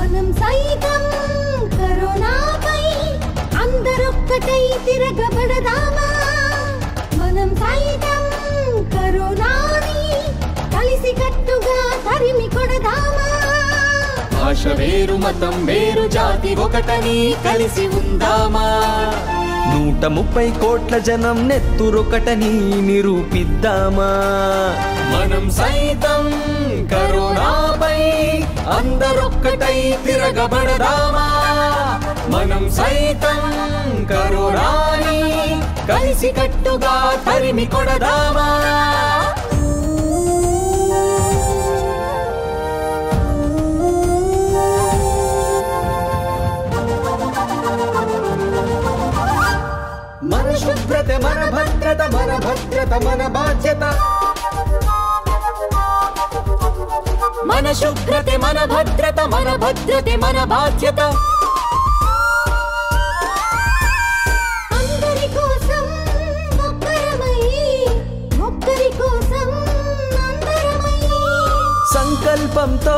మనం సైతం కరోనాపై అందరొక్కటై తిరగబడదామా మనం సైతం కరోనాని కలిసి కట్టుగా తరిమి కొడదామా భాష వేరు మతం వేరు జాతి ఒకటని కలిసి ఉందామా 130 కోట్ల జనం నెత్తురొకటని నిరూపిద్దామా మనం సైతం కరోనాపై అందరొక్కటై తిరగబడదామా మనం సైతం కరోనాని కలిసి కట్టుగా తరిమి కొడదామా మన శుభ్రత మన భద్రత మన భద్రత మన బాధ్యత మన శుభ్రత మన భద్రత మన భద్రత మన బాధ్యత అందరి కోసం ఒక్కరి కోసం అందరమై సంకల్పంతో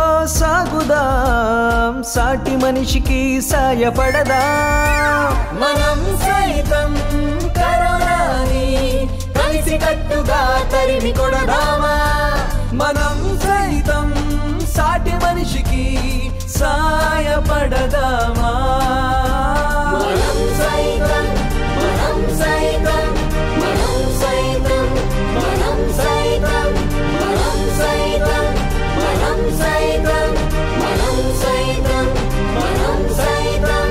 సాగుదాం సాటి మనిషికి సాయపడదాం మనం సైతం కరోనాని కలిసి కట్టుగా తరిమి కొడదామా మనం సైతం సాటి మనిషికి సాయపడదామా మనం సైతం మనం సైతం మనం సైతం మనం సైతం మనం సైతం మనం సైతం మనం సైతం మనం సైతం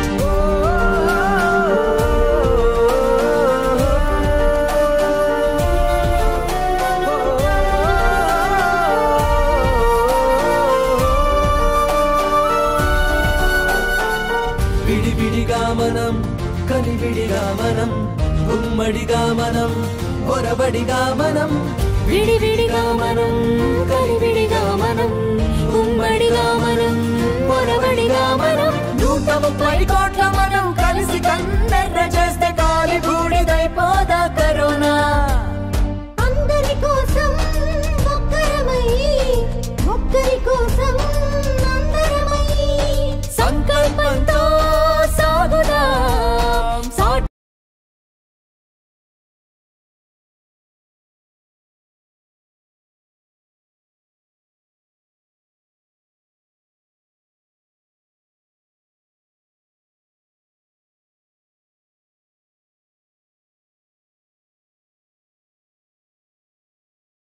విడివిడిగా మనం కలివిడిగా మనం ఉమ్మడిగా మనం ఒరబడిగా మనం విడివిడిగా మనం కలివిడిగా మనం ఉమ్మడిగా మనం పొరబడిగా మనం 130 కోట్ల